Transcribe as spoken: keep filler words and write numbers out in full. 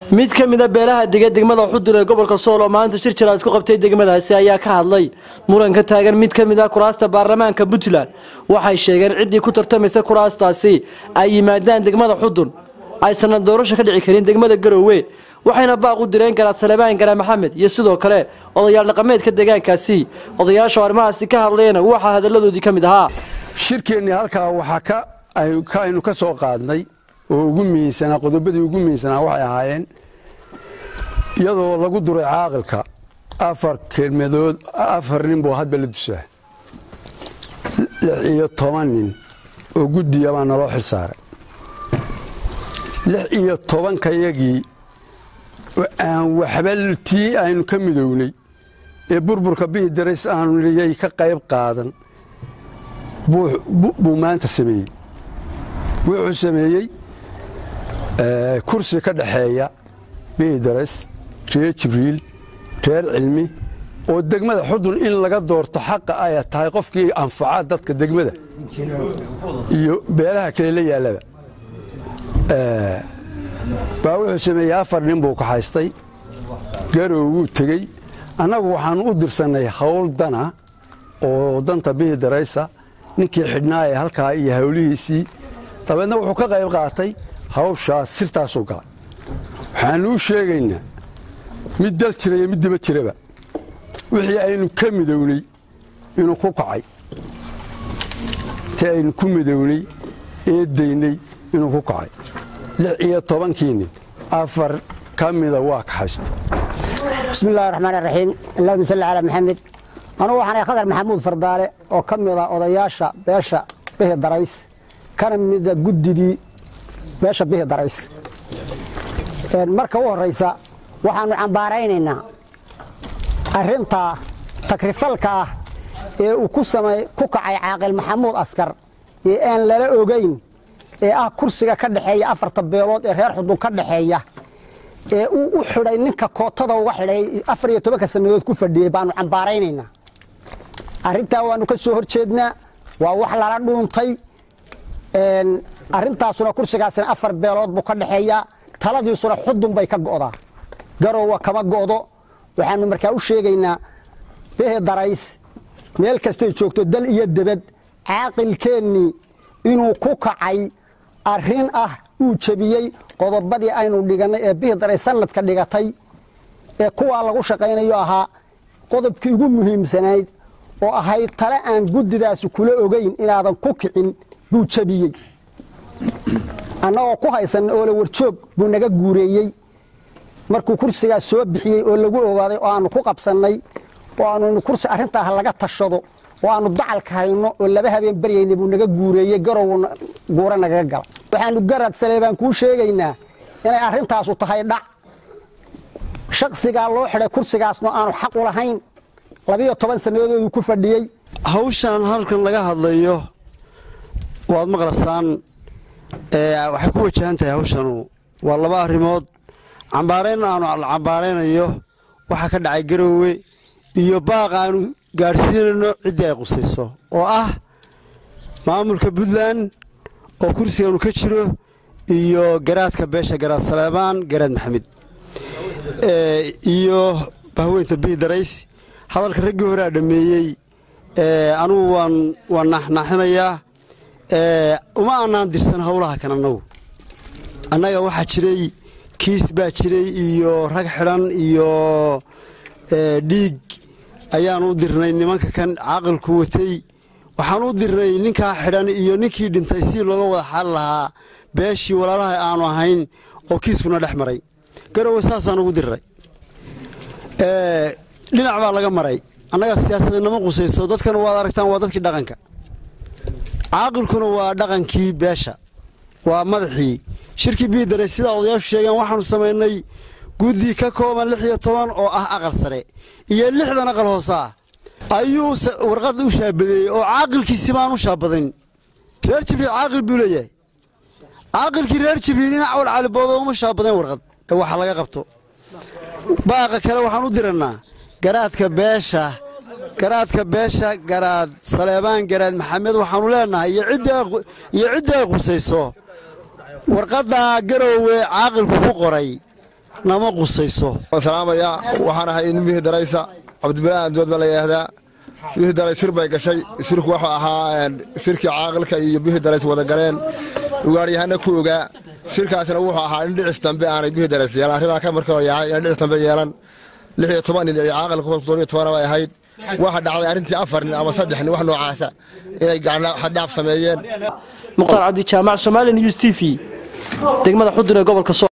mid ka mid ah beelaha dega degmada Xudur ee gobolka Sool oo maanta shir jiraad ku qabtay degmadaasi ayaa ka hadlay muranka taagan mid ka mid ah kuraasta baarlamaanka Puntland waxay sheegeen cidii ku tartamaysa kuraastaasi ay yimaadaan degmada Xudur ay sanad doorasho ka dhici karin degmada Garowe waxayna baaq u direen Garaad Salebaan Garaad Maxamed iyo sidoo kale odayaal dhaqameedka deegaankaasi odayaasha arrimahaasi ka hadlayna waxa hadaladoodii ka mid ahaa shirkeeni halka waxa ka ay ka aynu ka soo qaadnay oo ugu miisana qodobadii ugu miisana waxay ahaayeen iyadoo lagu duray caaqilka afar kelmadood afar nin boo hadba la dusay lix iyo toban nin oo gudiya baa naloo xil saaray lix iyo toban kayagii aan waxba tii aynu ka midownay ee burburka bixi dareys aanu niriyay ka qayb qaadan buu maanta sameeyey wuxuu sameeyey kursi ka dhaxeeya bixi dareys reer Jibriil reer cilmi oo degmada Xudur in laga doorto xaq ay tahay qofkii anfaca dadka degmada iyo beelaha kale la yaalaba ee baa wuxuu sameeyay afar nin buu ka haystay Garowe tagay anagu waxaan u dirsanay hawl dana oo danta bixi dareysa ninkii xidhnaa halka iyo hawlihiisii tabeedna wuxuu ka qayb qaatay hawshaas sirtaas oo galay waxaan u sheegaynaa mid dal jiray mid dib jiraba wixii aynu ka midownay inuu ku kacay tii aynu ku midownay ee deynay inuu ku kacay lix iyo toban kiini afar kamida waa ka haystay bismillaahir rahmaanir rahiim allahumma salli ala maxamed anu waxaan Khadar Maxamuud Fardaale oo kamida odayaasha beesha bixi dareys kana mid gudidii beesha bixi dareys een marka u horeysa waxaanu cambaaraynaynaa arinta takrifalka ah ee uu ku samay ku kacay caaqil Maxamuud Askar ee aan lala ogeyn ee ah kursiga ka dhaxeeya afarta beelood ee reer Xudur ka dhaxeeya ee uu u xiray ninka kootada uga xiray afar iyo toban sanadood ku fadhiyay baanu cambaaraynaynaa arinta waanu ka soo horjeednaa waa wax lala dhuuntay een arintaasuna kursigaasina afar beelood buu ka dhaxeeya taladiisuna Xudur bay ka go'daa Garowe kama go'do waxaanu markaa u sheegaynaa bixi dareys meel kasta ay joogto dal iyo dibad caaqilkeeni inuu ku kacay arin ah uu jabiyay qodobadii aynu dhiganay ee bixi dareys sanadka dhigatay ee kuwa lagu shaqeynayo ahaa qodobkii ugu muhiimsanayd oo ahay tale aan gudidaas kula ogeyn inaadan ku kicin buu jabiyay anagoo ku haysan oo la warjoog buu naga guureeyay markuu kursiga soo bixiyay oo lagu ogaaday oo aanu ku qabsanay oo aanu kursi arinta laga tashado oo aanu dacalka hayno oo laba habeen bariyay buu naga guureeyay Garowe guura naga gal waxaanu Garaad Salebaan ku sheegaynaa inay arintaas u tahay dhac shakhsiga loo xiray kursigaasna aanu xaq u lahayn laba iyo toban sanadood ku fadhiyay hawshan halkan laga hadlayo waad maqlasaan ee waxa ku wajahan tahay hawshan waa laba arimood cambaareen aanu cambaareenayo waxa ka dhacay Garowe iyo baaq aanu gaarsiinayno cidii ay qusayso oo ah maamulka Puntland oo kursigan ka jiro iyo garaadka beesha Garaad Salebaan Garaad Maxamed ee iyo bahweynta bixi dareys hadalka ragii hore dhameeyay ee anu waan waan naxnaxinaya ee uma aanan dirsan hawlaha kan anagu annaga waxa jiray kiis baa jiray iyo rag xiran iyo ee dhiig ayaan u dirnay nimanka kan caaqilku watay waxaan u dirnay ninka xiran iyo ninkii dhintay si looga wada xal lahaa beeshii walaalaha aanu ahayn oo kiiskuna dhaxmaray Garowe saasaan ugu dirnay ee dhinac baa laga maray annaga siyaasadna ma qusayso dadkan waad aragtaan waa dadkii dhaqanka caaqilkuna waa dhaqankii beesha waa madaxii shirkii bixi dareys sida odayaashu sheegan waxaanu sameynay gudi ka kooban lix iyo toban oo ah aqal sare iyo lixdan aqal hoos ah ayuu warqad u shaabaday oo caaqilkiisa baan u shaabadan reer Jibriil caaqil buu leeyahay caaqilkii reer Jibriil in awal cali booba uma shaabadan warqad ee waxa laga qabto baaqa kale waxaan u diranaa garaadka beesha garaadka beesha Garaad Salebaan Garaad Maxamed waxaanu leenahay iyo cidda iyo cidda qusayso warqada Garowe caaqilku ku qoray nama qusayso. salaamaya waxaan ahay in bihii daraysa cabdibilaahan dood baa la yiraahdaa bihii daray shir bay gashay shirku waxa ahaa shirkii caaqilka iyo bihii darays wada galeen ugaariyahana ku ogaa shirkaasna wuxuu ahaa in dhicis dambe aanay bihii darays yeelan arrimaha ka markoo yahay in dhicis dambe yeelan lix iyo toban nin ay caaqilka toddoba iyo toban ay ahayd waxa dhacday arrintii afar nin ama saddex nin wax noocaasa inay gacna xadaaf sameeyeen muqtar cabdi jaamac Soomaali News T V degmada Xudur ee gobolka